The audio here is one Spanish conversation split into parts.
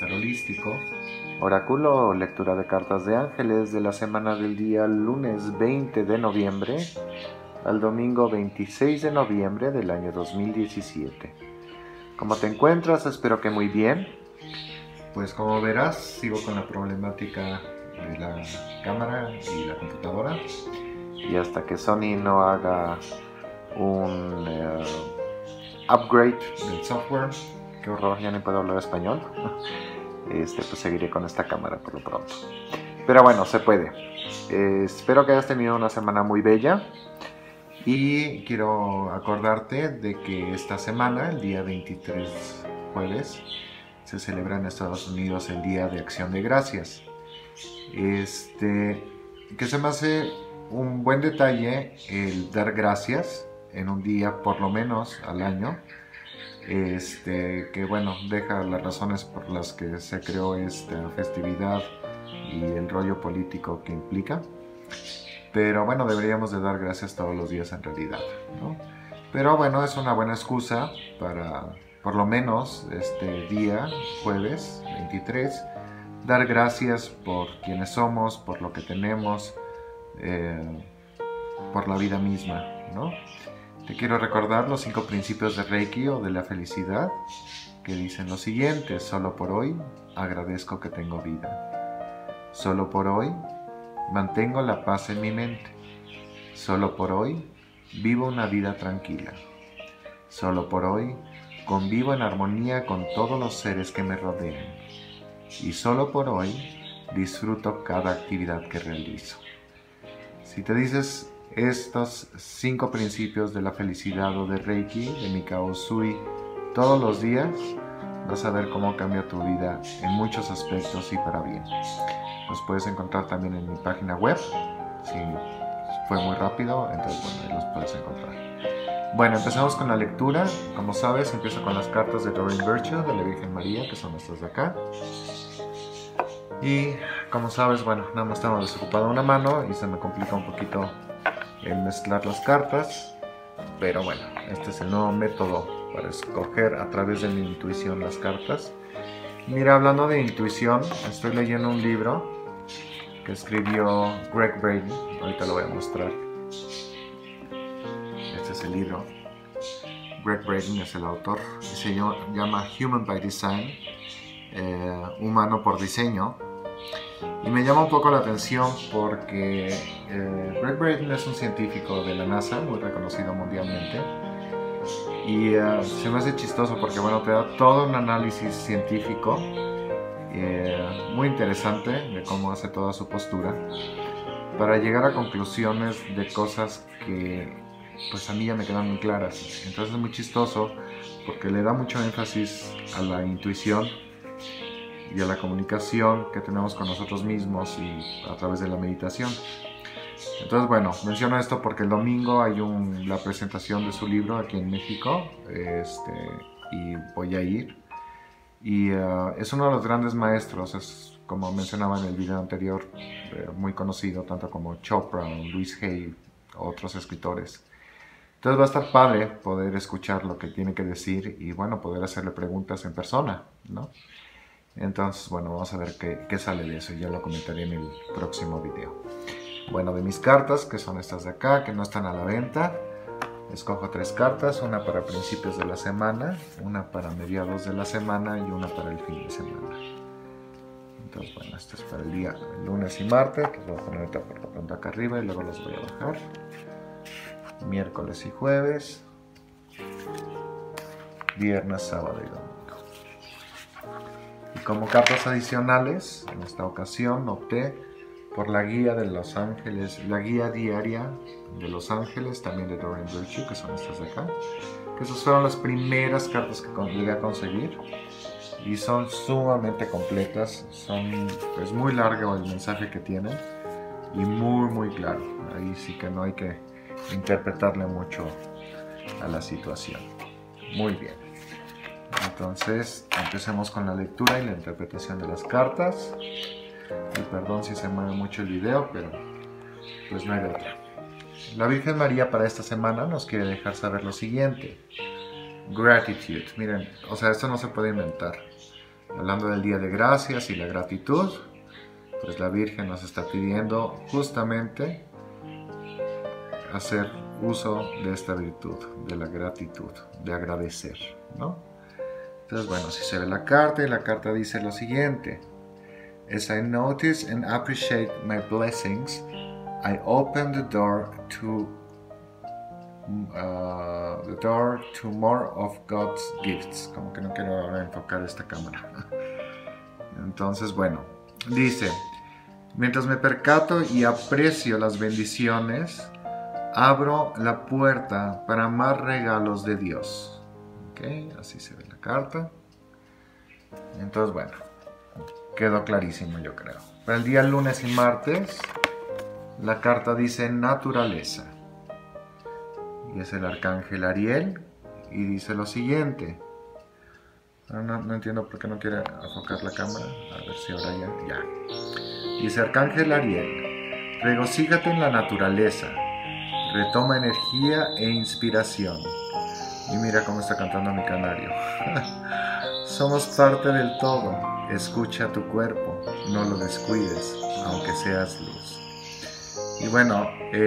Ser Holístico. Oráculo o lectura de cartas de ángeles de la semana del día lunes 20 de noviembre al domingo 26 de noviembre del año 2017. ¿Cómo te encuentras? Espero que muy bien. Pues como verás, sigo con la problemática de la cámara y la computadora. Y hasta que Sony no haga un upgrade del software, qué horror, ya no puedo hablar español, pues seguiré con esta cámara por lo pronto. Pero bueno, se puede. Espero que hayas tenido una semana muy bella. Y quiero acordarte de que esta semana, el día 23 jueves, se celebra en Estados Unidos el Día de Acción de Gracias. Que se me hace un buen detalle el dar gracias en un día por lo menos al año. Que bueno, deja las razones por las que se creó esta festividad y el rollo político que implica. Pero bueno, deberíamos de dar gracias todos los días en realidad, ¿no? Pero bueno, es una buena excusa para, por lo menos este día, jueves 23, dar gracias por quienes somos, por lo que tenemos, por la vida misma, ¿no? Te quiero recordar los 5 principios de Reiki o de la felicidad, que dicen lo siguiente: solo por hoy agradezco que tengo vida. Solo por hoy mantengo la paz en mi mente. Solo por hoy vivo una vida tranquila. Solo por hoy convivo en armonía con todos los seres que me rodean. Y solo por hoy disfruto cada actividad que realizo. Si te dices estos 5 principios de la felicidad o de Reiki, de Mikao Usui, todos los días, vas a ver cómo cambia tu vida en muchos aspectos y para bien. Los puedes encontrar también en mi página web. Si fue muy rápido, entonces bueno, ahí los puedes encontrar. Bueno, empezamos con la lectura. Como sabes, empiezo con las cartas de Doreen Virtue, de la Virgen María, que son estas de acá. Y como sabes, bueno, nada más estaba desocupada una mano y se me complica un poquito el mezclar las cartas. Pero bueno, este es el nuevo método para escoger a través de mi intuición las cartas. Mira, hablando de intuición, estoy leyendo un libro que escribió Gregg Braden. Ahorita lo voy a mostrar. Este es el libro. Gregg Braden es el autor y se llama Human by Design, humano por diseño. Y me llama un poco la atención porque Gregg Braden es un científico de la NASA muy reconocido mundialmente. Y se me hace chistoso porque bueno, te da todo un análisis científico muy interesante de cómo hace toda su postura para llegar a conclusiones de cosas que pues a mí ya me quedan muy claras. Entonces es muy chistoso porque le da mucho énfasis a la intuición y a la comunicación que tenemos con nosotros mismos y a través de la meditación. Entonces bueno, menciono esto porque el domingo hay la presentación de su libro aquí en México, y voy a ir. Y es uno de los grandes maestros, es como mencionaba en el video anterior, muy conocido tanto como Chopra, Louise Hay, otros escritores. Entonces va a estar padre poder escuchar lo que tiene que decir y bueno, poder hacerle preguntas en persona, ¿no? Entonces bueno, vamos a ver qué sale de eso y ya lo comentaré en el próximo video. Bueno, de mis cartas, que son estas de acá, que no están a la venta, escojo 3 cartas, una para principios de la semana, una para mediados de la semana y una para el fin de semana. Entonces, bueno, esto es para el día lunes y martes, que los voy a poner ahorita por lo pronto acá arriba y luego los voy a bajar. Miércoles y jueves, viernes, sábado y domingo. Y como cartas adicionales, en esta ocasión opté por la guía de Los Ángeles, la guía diaria de Los Ángeles, también de Doreen Virtue, que son estas de acá. Que esas fueron las primeras cartas que llegué a conseguir y son sumamente completas, es muy largo el mensaje que tienen y muy claro. Ahí sí que no hay que interpretarle mucho a la situación. Muy bien. Entonces, empecemos con la lectura y la interpretación de las cartas. Y perdón si se mueve mucho el video, pero pues no hay de otra. La Virgen María para esta semana nos quiere dejar saber lo siguiente. Gratitude. Miren, o sea, esto no se puede inventar. hablando del Día de Gracias y la gratitud, pues la Virgen nos está pidiendo justamente hacer uso de esta virtud, de la gratitud, de agradecer, ¿no? Entonces, bueno, si se ve la carta, y la carta dice lo siguiente: As I notice and appreciate my blessings, I open the door to more of God's gifts. Como que no quiero ahora enfocar esta cámara. Entonces, bueno, dice: mientras me percato y aprecio las bendiciones, abro la puerta para más regalos de Dios. Ok, así se ve la carta. Entonces, bueno, quedó clarísimo, yo creo. Para el día lunes y martes, la carta dice naturaleza. Y es el arcángel Ariel. Y dice lo siguiente. No entiendo por qué no quiere enfocar la cámara. A ver si ahora ya. Dice arcángel Ariel: regocíjate en la naturaleza. Retoma energía e inspiración. Y mira cómo está cantando mi canario. Somos parte del todo. Escucha tu cuerpo. No lo descuides, aunque seas luz. Y bueno,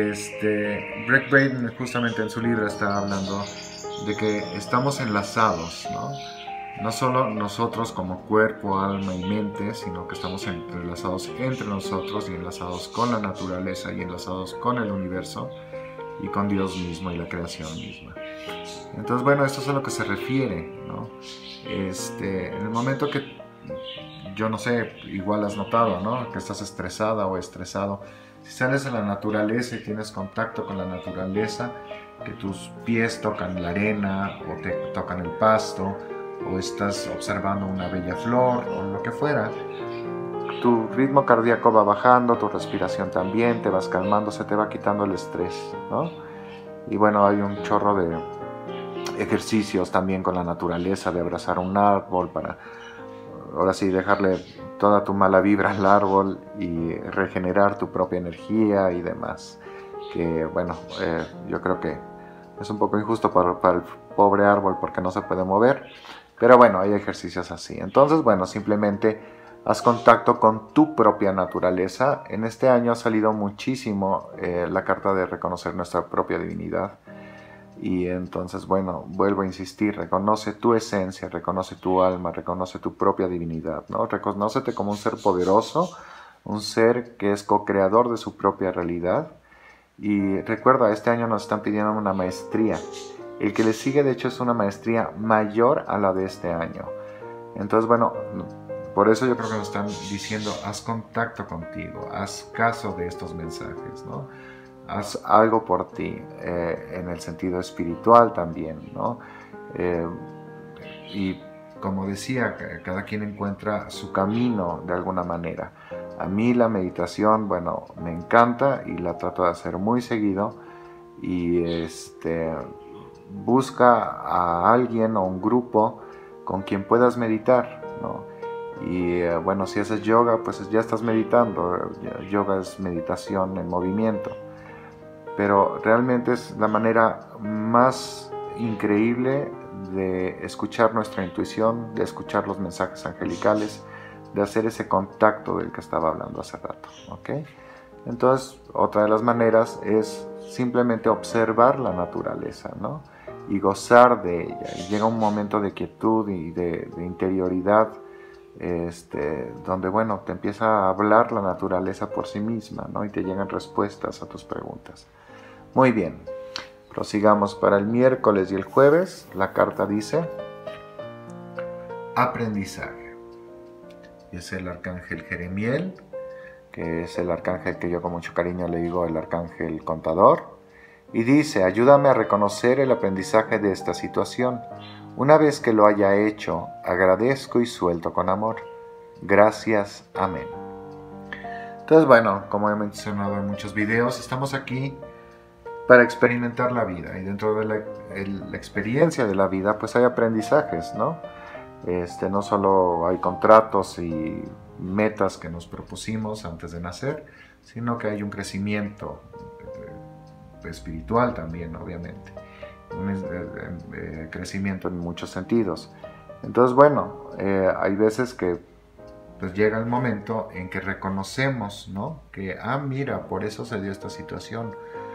Greg Braden justamente en su libro está hablando de que estamos enlazados, ¿no? No solo nosotros como cuerpo, alma y mente, sino que estamos entrelazados entre nosotros y enlazados con la naturaleza y enlazados con el universo y con Dios mismo y la creación misma. Entonces, bueno, esto es a lo que se refiere, ¿no? En el momento que, yo no sé, igual has notado, ¿no? Que estás estresada o estresado. Si sales a la naturaleza y tienes contacto con la naturaleza, que tus pies tocan la arena o te tocan el pasto, o estás observando una bella flor o lo que fuera, tu ritmo cardíaco va bajando, tu respiración también, te vas calmando, se te va quitando el estrés, ¿no? Y bueno, hay un chorro de ejercicios también con la naturaleza, de abrazar un árbol para, ahora sí, dejarle toda tu mala vibra al árbol y regenerar tu propia energía y demás. Que bueno, yo creo que es un poco injusto para el pobre árbol porque no se puede mover, pero bueno, hay ejercicios así. Entonces, bueno, simplemente haz contacto con tu propia naturaleza. En este año ha salido muchísimo la carta de reconocer nuestra propia divinidad. Y entonces, bueno, vuelvo a insistir, reconoce tu esencia, reconoce tu alma, reconoce tu propia divinidad, ¿no? Reconócete como un ser poderoso, un ser que es co-creador de su propia realidad. Y recuerda, este año nos están pidiendo una maestría. El que le sigue, de hecho, es una maestría mayor a la de este año. Entonces, bueno, por eso yo creo que nos están diciendo, haz contacto contigo, haz caso de estos mensajes, ¿no? Haz algo por ti, en el sentido espiritual también, ¿no? Y como decía, cada quien encuentra su camino de alguna manera. A mí la meditación, bueno, me encanta y la trato de hacer muy seguido. Y busca a alguien o un grupo con quien puedas meditar, ¿no? Y bueno, si haces yoga, pues ya estás meditando. Yoga es meditación en movimiento. Pero realmente es la manera más increíble de escuchar nuestra intuición, de escuchar los mensajes angelicales, de hacer ese contacto del que estaba hablando hace rato, ¿ok? Entonces, otra de las maneras es simplemente observar la naturaleza, ¿no? Y gozar de ella. Y llega un momento de quietud y de interioridad, donde, bueno, te empieza a hablar la naturaleza por sí misma, ¿no? Y te llegan respuestas a tus preguntas. Muy bien, prosigamos para el miércoles y el jueves. La carta dice aprendizaje. Y es el arcángel Jeremiel, que es el arcángel que yo con mucho cariño le digo el arcángel contador. Y dice: ayúdame a reconocer el aprendizaje de esta situación. Una vez que lo haya hecho, agradezco y suelto con amor. Gracias, amén. Entonces, bueno, como he mencionado en muchos videos, estamos aquí para experimentar la vida, y dentro de la experiencia de la vida pues hay aprendizajes, ¿no? No solo hay contratos y metas que nos propusimos antes de nacer, sino que hay un crecimiento espiritual también, obviamente, un crecimiento en muchos sentidos. Entonces, bueno, hay veces que pues llega el momento en que reconocemos, ¿no? Que, mira, por eso se dio esta situación.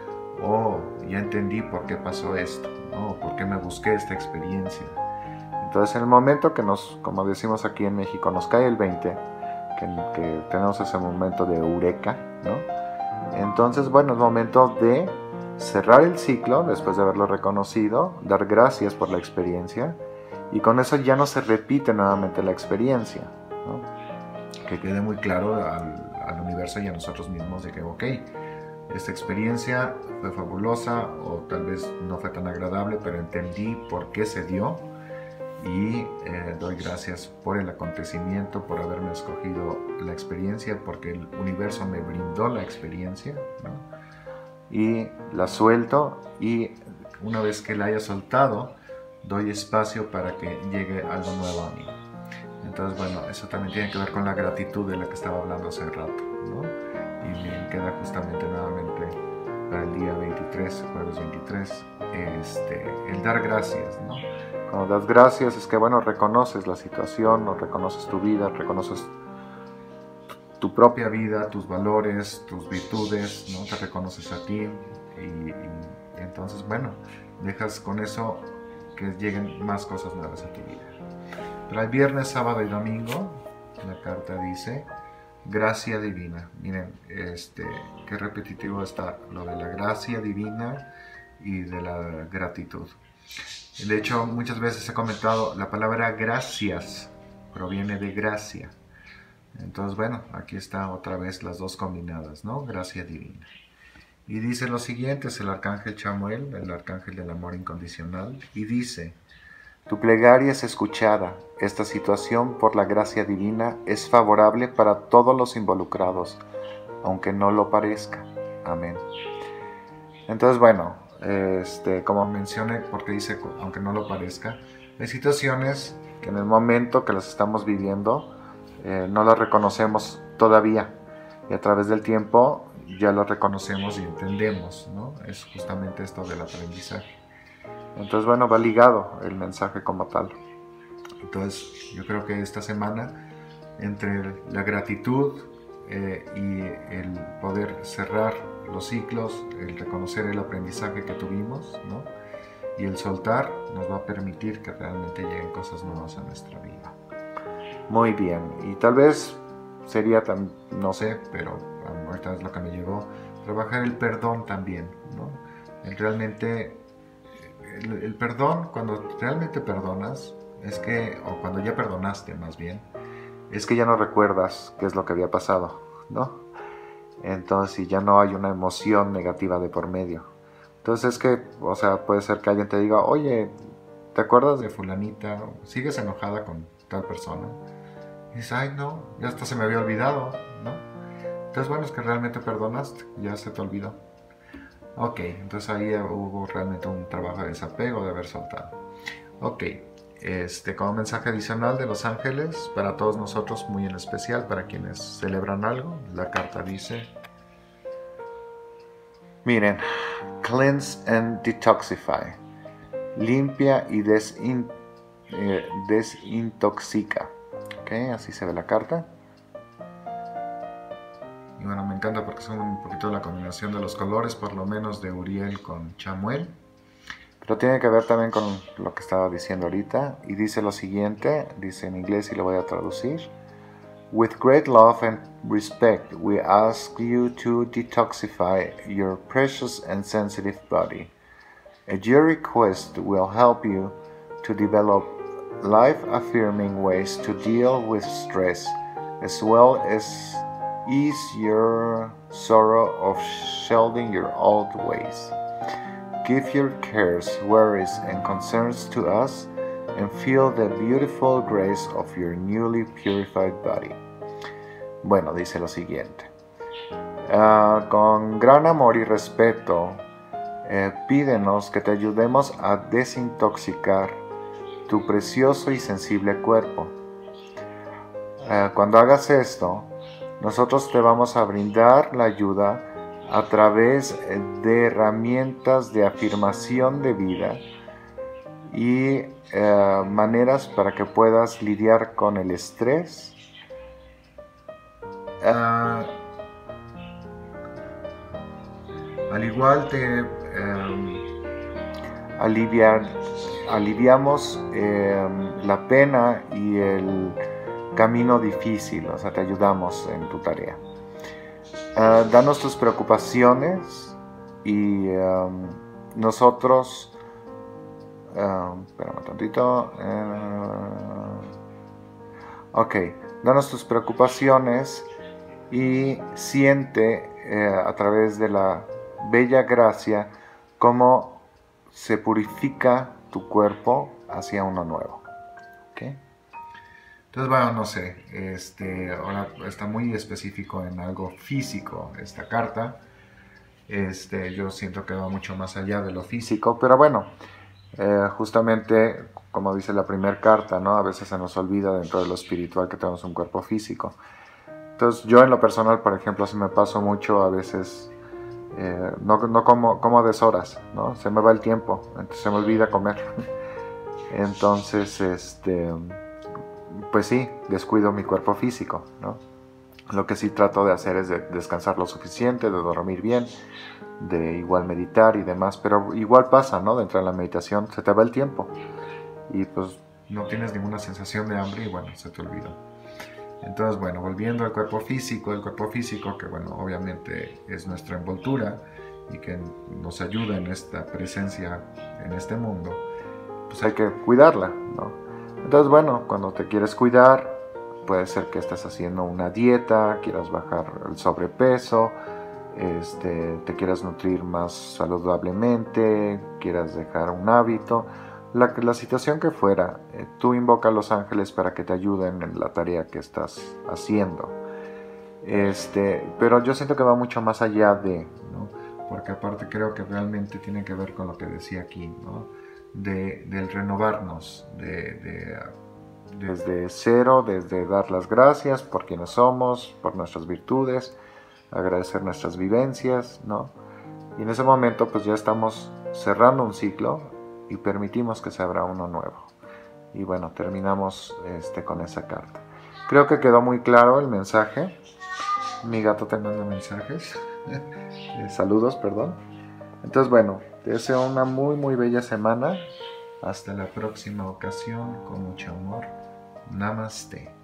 Ya entendí por qué pasó esto, ¿no? Por qué me busqué esta experiencia. Entonces, en el momento que como decimos aquí en México, nos cae el 20, que tenemos ese momento de eureka, ¿no? Entonces, bueno, es momento de cerrar el ciclo después de haberlo reconocido, dar gracias por la experiencia, y con eso ya no se repite nuevamente la experiencia, ¿no? Que quede muy claro al universo y a nosotros mismos de que, ok, esta experiencia fue fabulosa o tal vez no fue tan agradable, pero entendí por qué se dio y doy gracias por el acontecimiento, por haberme escogido la experiencia, porque el universo me brindó la experiencia, ¿no? Y la suelto, y una vez que la haya soltado, doy espacio para que llegue algo nuevo a mí. Entonces, bueno, eso también tiene que ver con la gratitud de la que estaba hablando hace rato, ¿no? Y me queda justamente nuevamente para el día 23, jueves 23, el dar gracias, ¿no? Cuando das gracias es que, bueno, reconoces la situación, no reconoces tu vida, reconoces tu propia vida, tus valores, tus virtudes, ¿no? Te reconoces a ti y entonces, bueno, dejas con eso que lleguen más cosas nuevas a tu vida. Para el viernes, sábado y domingo, la carta dice gracia divina. Miren, qué repetitivo está lo de la gracia divina y de la gratitud. De hecho, muchas veces he comentado, la palabra gracias proviene de gracia. Entonces, bueno, aquí está otra vez las dos combinadas, ¿no? Gracia divina. Y dice lo siguiente, es el arcángel Chamuel, el arcángel del amor incondicional, y dice: tu plegaria es escuchada. Esta situación, por la gracia divina, es favorable para todos los involucrados, aunque no lo parezca. Amén. Entonces, bueno, como mencioné, porque dice aunque no lo parezca, hay situaciones que en el momento que las estamos viviendo no las reconocemos todavía, y a través del tiempo ya lo reconocemos y entendemos, ¿no? Es justamente esto del aprendizaje. Entonces, bueno, va ligado el mensaje como tal. Entonces, yo creo que esta semana, entre la gratitud y el poder cerrar los ciclos, el reconocer el aprendizaje que tuvimos, ¿no? Y el soltar, nos va a permitir que realmente lleguen cosas nuevas a nuestra vida. Muy bien, y tal vez sería, no sé, pero ahorita es lo que me llegó, trabajar el perdón también, ¿no? El perdón, cuando realmente perdonas, o cuando ya perdonaste más bien, es que ya no recuerdas qué es lo que había pasado, ¿no? Entonces ya no hay una emoción negativa de por medio. Entonces es que, o sea, puede ser que alguien te diga, oye, ¿te acuerdas de fulanita? ¿Sigues enojada con tal persona? Y dices, ay no, ya hasta se me había olvidado, ¿no? Entonces bueno, es que realmente perdonaste, ya se te olvidó. Ok, entonces ahí hubo realmente un trabajo de desapego, de haber soltado. Ok, como mensaje adicional de los ángeles, para todos nosotros, muy en especial, para quienes celebran algo, la carta dice: miren, cleanse and detoxify, limpia y desintoxica. Ok, así se ve la carta. Y bueno, me encanta porque son un poquito la combinación de los colores, por lo menos de Uriel con Chamuel. Pero tiene que ver también con lo que estaba diciendo ahorita. Y dice lo siguiente, dice en inglés y lo voy a traducir. With great love and respect, we ask you to detoxify your precious and sensitive body. Your request will help you to develop life-affirming ways to deal with stress, as well as ease your sorrow of shelving your old ways. Give your cares, worries, and concerns to us, and feel the beautiful grace of your newly purified body. Bueno, dice lo siguiente. Con gran amor y respeto, pídenos que te ayudemos a desintoxicar tu precioso y sensible cuerpo. Cuando hagas esto, nosotros te vamos a brindar la ayuda a través de herramientas de afirmación de vida y maneras para que puedas lidiar con el estrés. Al igual aliviamos la pena y el camino difícil, o sea, te ayudamos en tu tarea. Danos tus preocupaciones y nosotros, espérame tantito, ok, danos tus preocupaciones y siente a través de la bella gracia cómo se purifica tu cuerpo hacia uno nuevo. ¿Okay? Entonces, bueno, no sé, ahora está muy específico en algo físico esta carta. Yo siento que va mucho más allá de lo físico, pero bueno, justamente como dice la primera carta, ¿no? A veces se nos olvida dentro de lo espiritual que tenemos un cuerpo físico. Entonces yo en lo personal, por ejemplo, si me paso mucho a veces, no como a deshoras, ¿no? Se me va el tiempo, entonces se me olvida comer. Entonces, pues sí, descuido mi cuerpo físico, ¿no? Lo que sí trato de hacer es de descansar lo suficiente, de dormir bien, de igual meditar y demás, pero igual pasa, ¿no? Dentro de la meditación se te va el tiempo y pues no tienes ninguna sensación de hambre y bueno, se te olvida. Entonces, bueno, volviendo al cuerpo físico, el cuerpo físico que bueno, obviamente es nuestra envoltura y que nos ayuda en esta presencia en este mundo, pues hay que cuidarla, ¿no? Entonces, bueno, cuando te quieres cuidar, puede ser que estés haciendo una dieta, quieras bajar el sobrepeso, te quieras nutrir más saludablemente, quieras dejar un hábito, la situación que fuera, tú invoca a los ángeles para que te ayuden en la tarea que estás haciendo. Pero yo siento que va mucho más allá de, ¿no? Porque aparte creo que realmente tiene que ver con lo que decía aquí, ¿no? Del renovarnos, desde cero, desde dar las gracias por quienes somos, por nuestras virtudes, agradecer nuestras vivencias, ¿no? Y en ese momento pues ya estamos cerrando un ciclo y permitimos que se abra uno nuevo. Y bueno, terminamos con esa carta. Creo que quedó muy claro el mensaje. Mi gato te manda mensajes. Saludos, perdón. Entonces bueno, te deseo una muy muy bella semana. Hasta la próxima ocasión, con mucho amor. Namaste.